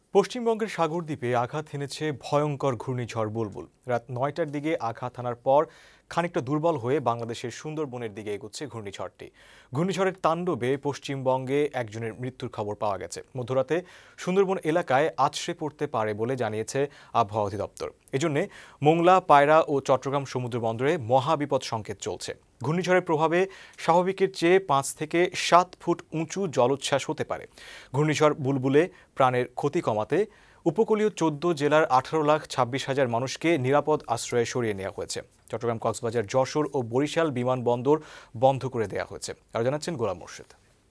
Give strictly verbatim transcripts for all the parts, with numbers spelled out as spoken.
পশ্চিমবঙ্গের সাগরদ্বীপে আঘাত হেনেছে ভয়ঙ্কর ঘূর্ণিঝড় বুলবুল। রাত নয়টার দিকে আঘাত হানার পর খানিকটা দুর্বল হয়ে বাংলাদেশের সুন্দরবনের দিকে এগোচ্ছে ঘূর্ণিঝড়টি। ঘূর্ণিঝড়ের তাণ্ডবে পশ্চিমবঙ্গে একজনের মৃত্যুর খবর পাওয়া গেছে। মধ্যরাতে সুন্দরবন এলাকায় আছড়ে পড়তে পারে বলে জানিয়েছে আবহাওয়া অধিদপ্তর। এজন্য মোংলা, পায়রা ও চট্টগ্রাম সমুদ্র বন্দরে মহাবিপদ সংকেত চলছে। ঘূর্ণিঝড়ের প্রভাবে স্বাভাবিকের চেয়ে পাঁচ থেকে সাত ফুট উঁচু জলোচ্ছ্বাস হতে পারে। ঘূর্ণিঝড় বুলবুলে প্রাণের ক্ষতি কমাতে উপকূলীয় চোদ্দ জেলার আঠারো লাখ ছাব্বিশ হাজার মানুষকে নিরাপদ আশ্রয়ে সরিয়ে নেওয়া হয়েছে। চট্টগ্রাম, কক্সবাজার, যশোর ও বরিশাল বিমানবন্দর বন্ধ করে দেওয়া হয়েছে। আরও জানাচ্ছেন গোলাম মোর্শেদ।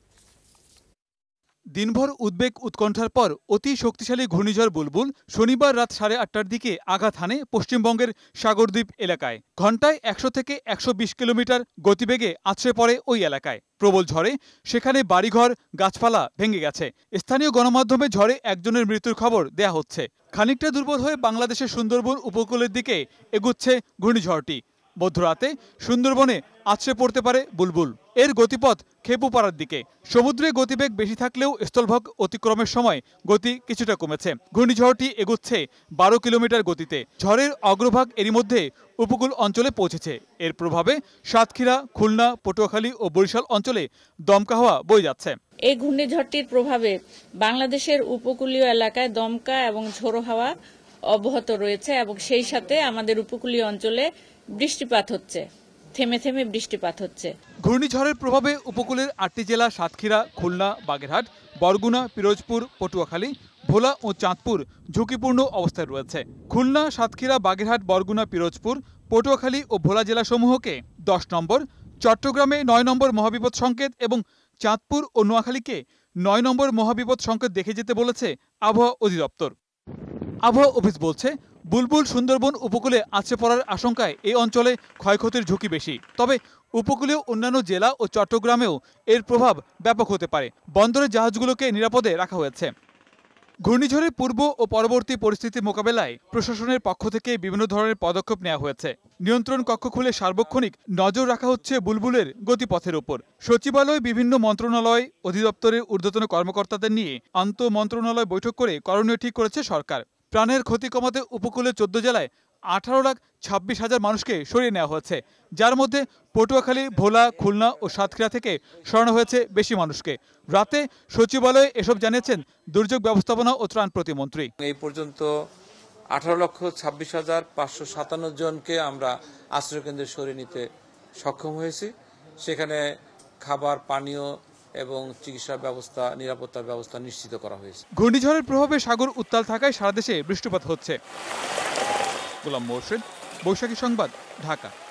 দিনভর উদ্বেগ উৎকণ্ঠার পর অতি শক্তিশালী ঘূর্ণিঝড় বুলবুল শনিবার রাত সাড়ে আটটার দিকে আঘাত হানে পশ্চিমবঙ্গের সাগরদ্বীপ এলাকায়। ঘন্টায় একশো থেকে একশো বিশ কিলোমিটার গতিবেগে আছড়ে পড়ে ওই এলাকায়। প্রবল ঝড়ে সেখানে বাড়িঘর, গাছপালা ভেঙে গেছে। স্থানীয় গণমাধ্যমে ঝড়ে একজনের মৃত্যুর খবর দেয়া হচ্ছে। খানিকটা দুর্বল হয়ে বাংলাদেশের সুন্দরবন উপকূলের দিকে এগুচ্ছে ঘূর্ণিঝড়টি। মধ্যরাতে সুন্দরবনে আছড়ে পড়তে পারে বুলবুল। এর গতিপথ খেপুপাড়ার দিকে। সমুদ্রে গতিবেগ বেশি থাকলেও স্থলভাগ অতিক্রমের সময় গতি কিছুটা কমেছে। ঘূর্ণিঝড়টি এগুচ্ছে বারো কিলোমিটার গতিতে। ঝড়ের অগ্রভাগ এরই মধ্যে উপকূল অঞ্চলে পৌঁছেছে। এর প্রভাবে সাতক্ষীরা, খুলনা, পটুয়াখালী ও বরিশাল অঞ্চলে দমকা হাওয়া বয়ে যাচ্ছে। এই ঘূর্ণিঝড়টির প্রভাবে বাংলাদেশের উপকূলীয় এলাকায় দমকা এবং ঝোড়ো হাওয়া অব্যাহত রয়েছে এবং সেই সাথে আমাদের উপকূলীয় অঞ্চলে বৃষ্টিপাত হচ্ছে, থেমে থেমে বৃষ্টিপাত হচ্ছে। ঘূর্ণিঝড়ের প্রভাবে উপকূলের আটটি জেলা সাতক্ষীরা, খুলনা, বাগেরহাট, বরগুনা, পিরোজপুর, পটুয়াখালী, ভোলা ও চাঁদপুর ঝুঁকিপূর্ণ অবস্থায় রয়েছে। খুলনা, সাতক্ষীরা, বাগেরহাট, বরগুনা, পিরোজপুর, পটুয়াখালী ও ভোলা জেলাসমূহকে দশ নম্বর, চট্টগ্রামে নয় নম্বর মহাবিপদ সংকেত এবং চাঁদপুর ও নোয়াখালীকে নয় নম্বর মহাবিপদ সংকেত দেখে যেতে বলেছে আবহাওয়া অধিদপ্তর। আবহাওয়া অফিস বলছে, বুলবুল সুন্দরবন উপকূলে আছড়ে পড়ার আশঙ্কায় এই অঞ্চলে ক্ষয়ক্ষতির ঝুঁকি বেশি। তবে উপকূলীয় অন্যান্য জেলা ও চট্টগ্রামেও এর প্রভাব ব্যাপক হতে পারে। বন্দরের জাহাজগুলোকে নিরাপদে রাখা হয়েছে। ঘূর্ণিঝড়ের পূর্ব ও পরবর্তী পরিস্থিতি মোকাবেলায় প্রশাসনের পক্ষ থেকে বিভিন্ন ধরনের পদক্ষেপ নেওয়া হয়েছে। নিয়ন্ত্রণ কক্ষ খুলে সার্বক্ষণিক নজর রাখা হচ্ছে বুলবুলের গতিপথের উপর। সচিবালয়, বিভিন্ন মন্ত্রণালয়, অধিদপ্তরের ঊর্ধ্বতন কর্মকর্তাদের নিয়ে আন্তঃ মন্ত্রণালয় বৈঠক করে করণীয় ঠিক করেছে সরকার। প্রাণের ক্ষতি কমাতে উপকূলের চোদ্দ জেলায় আঠারো লাখ ছাব্বিশ হাজার মানুষকে সরিয়ে নেওয়া হয়েছে, যার মধ্যে পটুয়াখালী, ভোলা, খুলনা ও সাতক্ষীরা থেকে সরানো হয়েছে বেশি মানুষকে। রাতে সচিবালয়ে এসব জানিয়েছেন দুর্যোগ ব্যবস্থাপনা ও ত্রাণ প্রতিমন্ত্রী। এই পর্যন্ত আঠারো লক্ষ ছাব্বিশ হাজার পাঁচশো সাতান্ন জনকে আমরা আশ্রয়কেন্দ্রে সরিয়ে নিতে সক্ষম হয়েছি। সেখানে খাবার, পানীয় এবং চিকিৎসা ব্যবস্থা, নিরাপত্তার ব্যবস্থা নিশ্চিত করা হয়েছে। ঘূর্ণিঝড়ের প্রভাবে সাগর উত্তাল থাকায় সারা দেশে বৃষ্টিপাত হচ্ছে। গোলাম মোর্শেদ, বৈশাখী সংবাদ, ঢাকা।